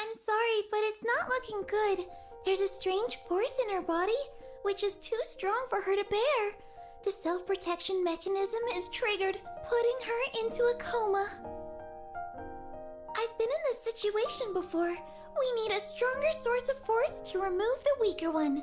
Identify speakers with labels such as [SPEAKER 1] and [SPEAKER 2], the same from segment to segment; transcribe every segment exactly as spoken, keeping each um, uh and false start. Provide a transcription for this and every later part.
[SPEAKER 1] I'm sorry, but it's not looking good. There's a strange force in her body, which is too strong for her to bear. The self-protection mechanism is triggered, putting her into a coma. I've been in this situation before. We need a stronger source of force to remove the weaker one.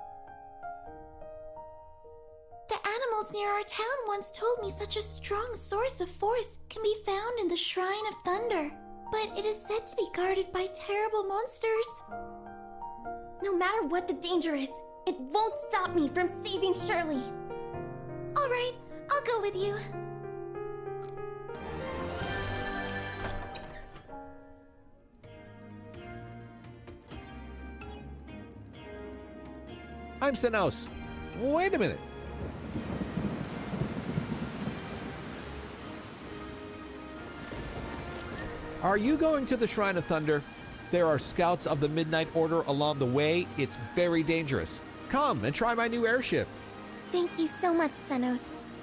[SPEAKER 1] The animals near our town once told me such a strong source of force can be found in the Shrine of Thunder, but it is said to be guarded by terrible monsters.
[SPEAKER 2] No matter what the danger is, it won't stop me from saving Shirley.
[SPEAKER 1] All right, I'll go with you.
[SPEAKER 3] I'm Senos. Wait a minute. Are you going to the Shrine of Thunder? There are scouts of the Midnight Order along the way. It's very dangerous. Come and try my new airship.
[SPEAKER 2] Thank you so much, Senos.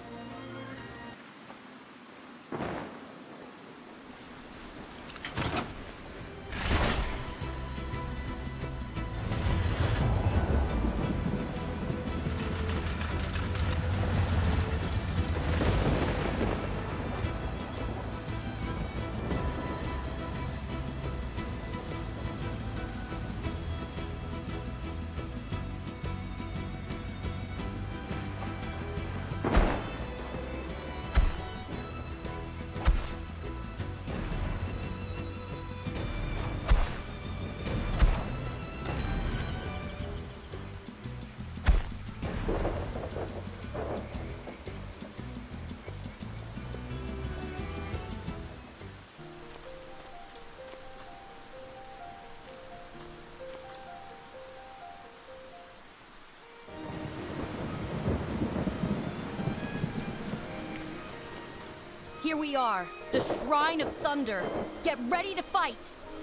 [SPEAKER 4] Here we are, the Shrine of Thunder. Get ready to fight!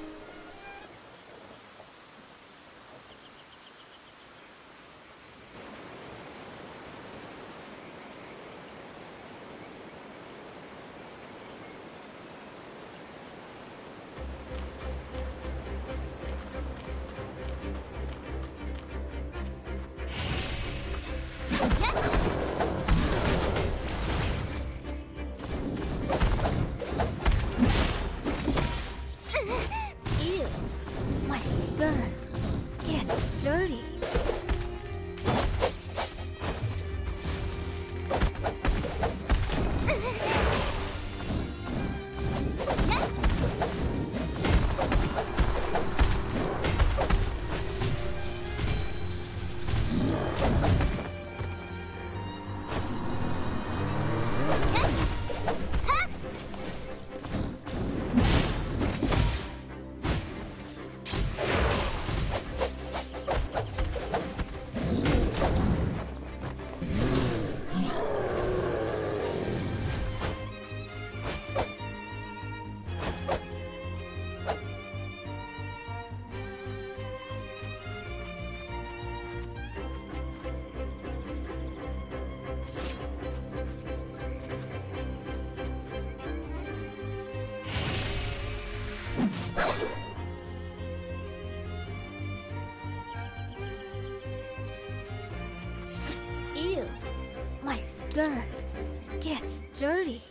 [SPEAKER 2] Ew, my skirt gets dirty.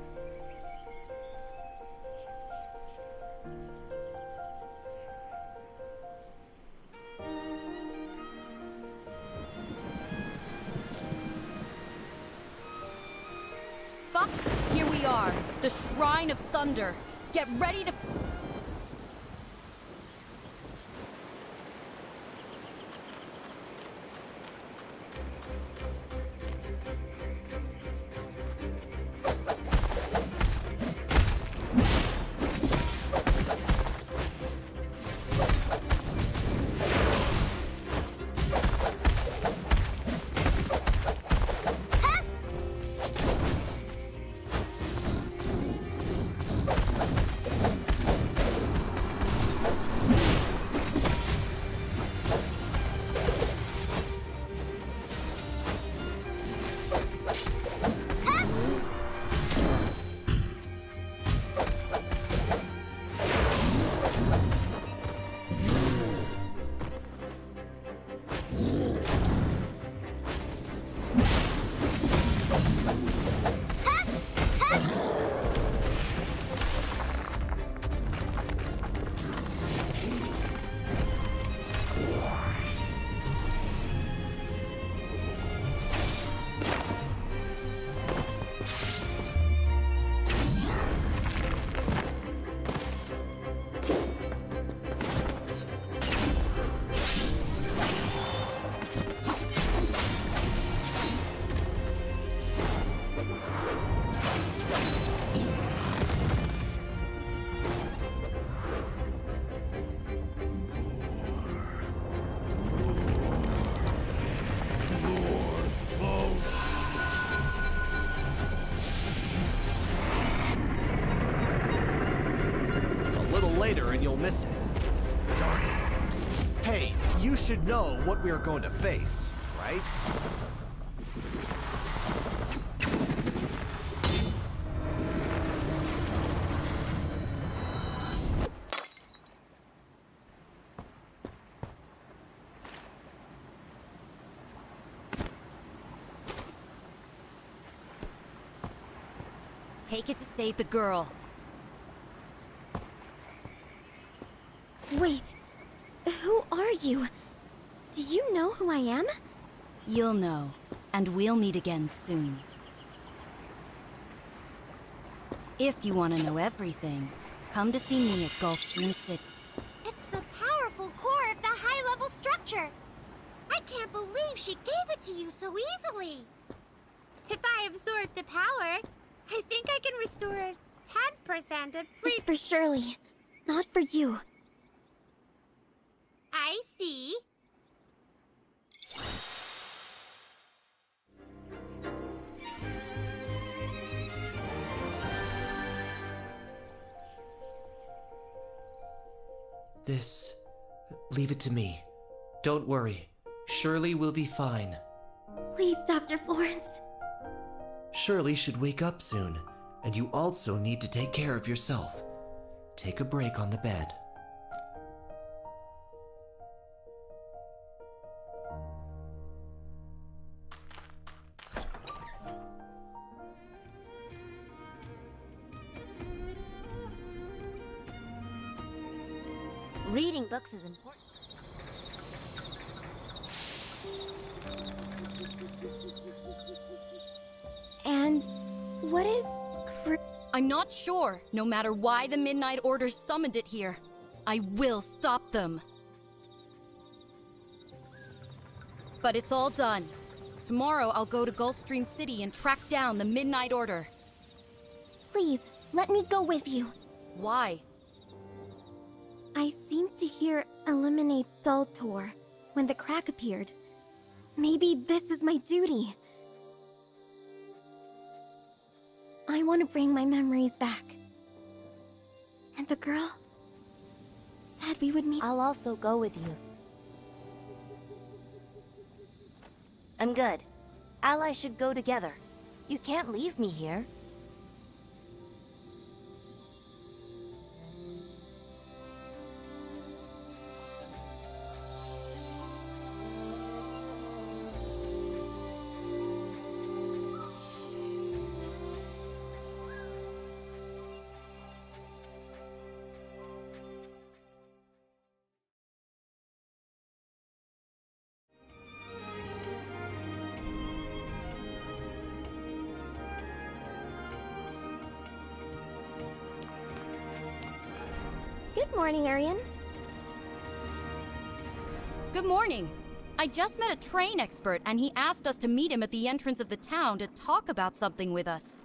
[SPEAKER 4] Fuck! Here we are, the Shrine of Thunder. Get ready to...
[SPEAKER 5] You should know what we are going to face, right?
[SPEAKER 4] Take it to save the girl.
[SPEAKER 2] Wait, who are you? Do you know who I am?
[SPEAKER 4] You'll know, and we'll meet again soon. If you want to know everything, come to see me at Gulfstream City.
[SPEAKER 1] It's the powerful core of the high-level structure. I can't believe she gave it to you so easily. If I absorb the power, I think I can restore ten percent of free...
[SPEAKER 2] It's for Shirley, not for you.
[SPEAKER 1] I see.
[SPEAKER 6] This... leave it to me. Don't worry. Shirley will be fine.
[SPEAKER 2] Please, Doctor Florence.
[SPEAKER 6] Shirley should wake up soon, and you also need to take care of yourself. Take a break on the bed.
[SPEAKER 1] Reading books is important.
[SPEAKER 2] And what is... cr-
[SPEAKER 4] I'm not sure, no matter why the Midnight Order summoned it here. I will stop them. But it's all done. Tomorrow I'll go to Gulfstream City and track down the Midnight Order.
[SPEAKER 2] Please, let me go with you.
[SPEAKER 4] Why?
[SPEAKER 2] I seemed to hear Eliminate Thultor when the crack appeared. Maybe this is my duty. I want to bring my memories back. And the girl said we would meet.
[SPEAKER 7] I'll also go with you. I'm good. Allies should go together. You can't leave me here.
[SPEAKER 2] Good morning, Arian.
[SPEAKER 4] Good morning. I just met a train expert and he asked us to meet him at the entrance of the town to talk about something with us.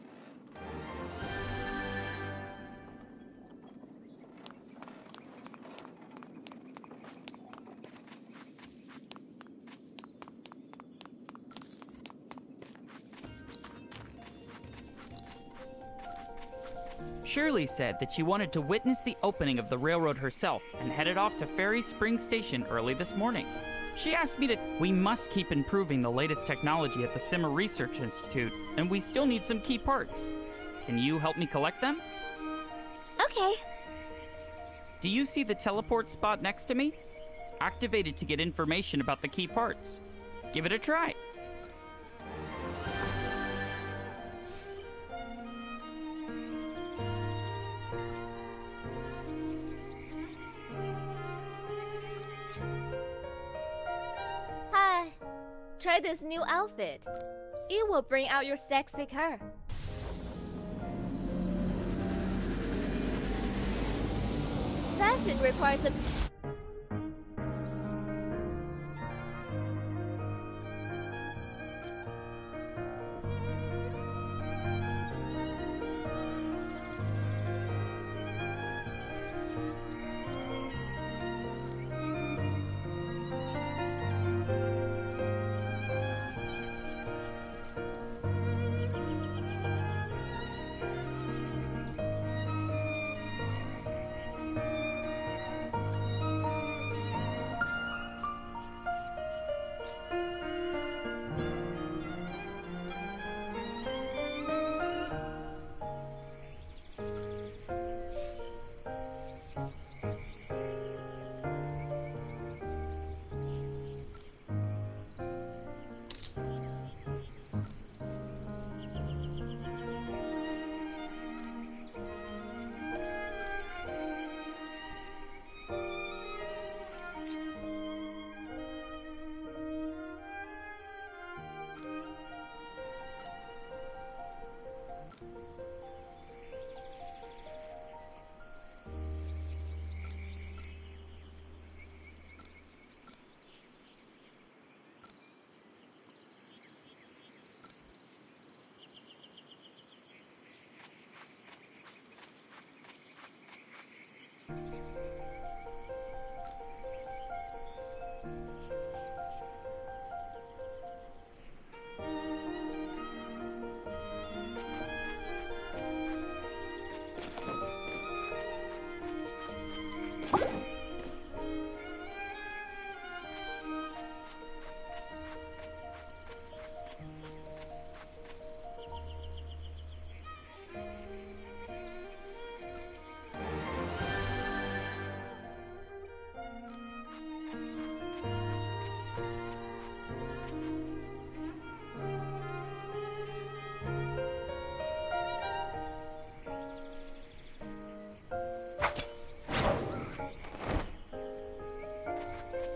[SPEAKER 8] Shirley said that she wanted to witness the opening of the railroad herself and headed off to Ferry Spring Station early this morning. She asked me to... We must keep improving the latest technology at the Simmer Research Institute, and we still need some key parts. Can you help me collect them?
[SPEAKER 2] Okay.
[SPEAKER 8] Do you see the teleport spot next to me? Activate it to get information about the key parts. Give it a try.
[SPEAKER 9] Hi, try this new outfit. It will bring out your sexy curve. Fashion requires a...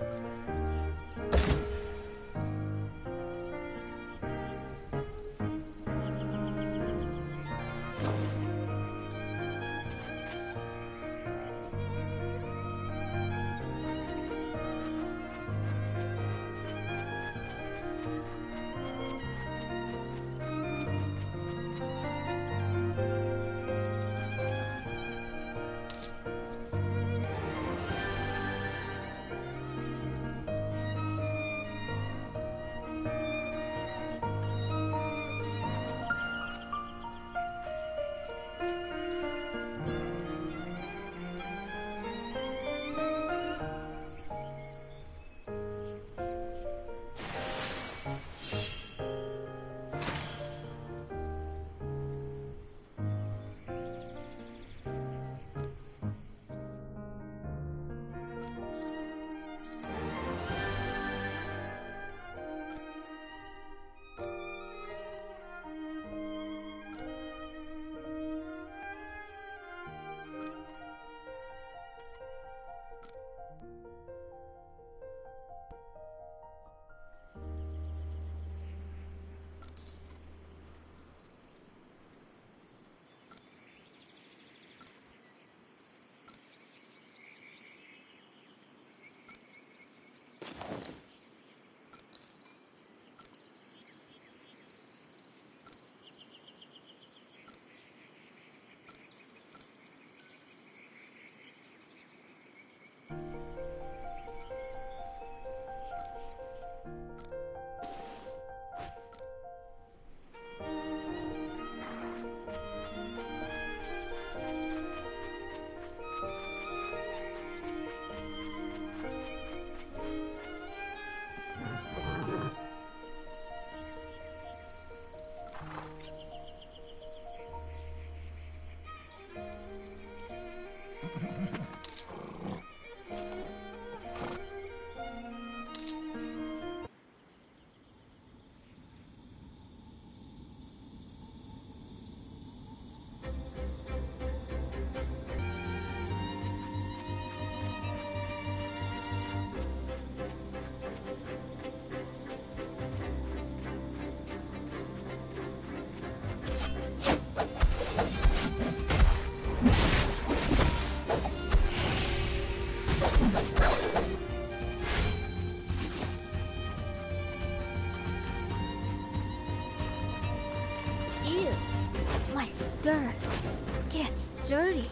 [SPEAKER 2] skirt gets dirty.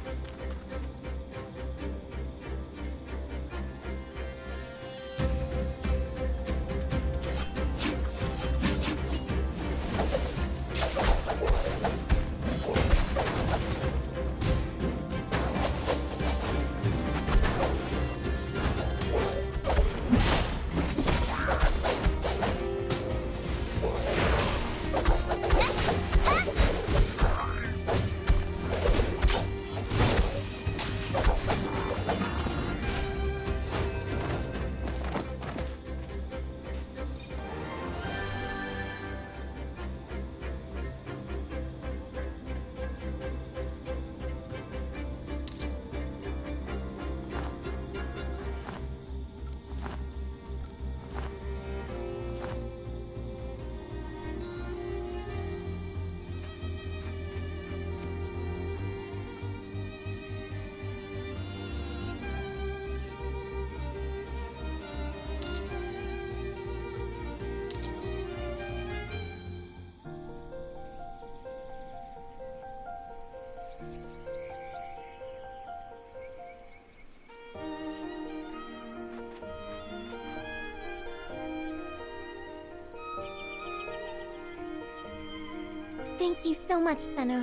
[SPEAKER 2] Thank you so much, Senos.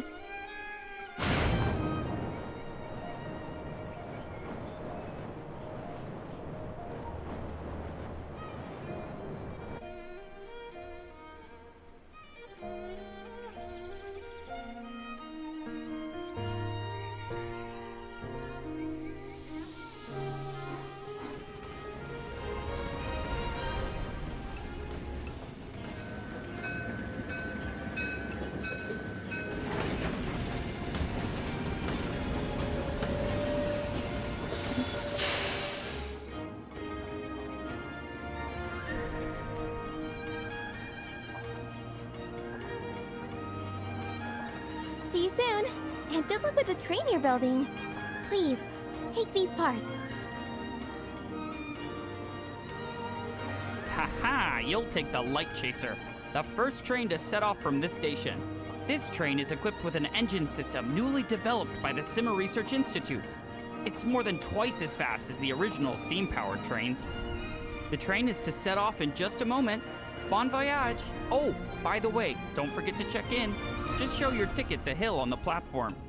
[SPEAKER 2] And good luck with the train you're building. Please, take these parts.
[SPEAKER 8] Haha, you'll take the Light Chaser, the first train to set off from this station. This train is equipped with an engine system newly developed by the Simmer Research Institute. It's more than twice as fast as the original steam-powered trains. The train is to set off in just a moment. Bon voyage! Oh, by the way, don't forget to check in. Just show your ticket to Hill on the platform.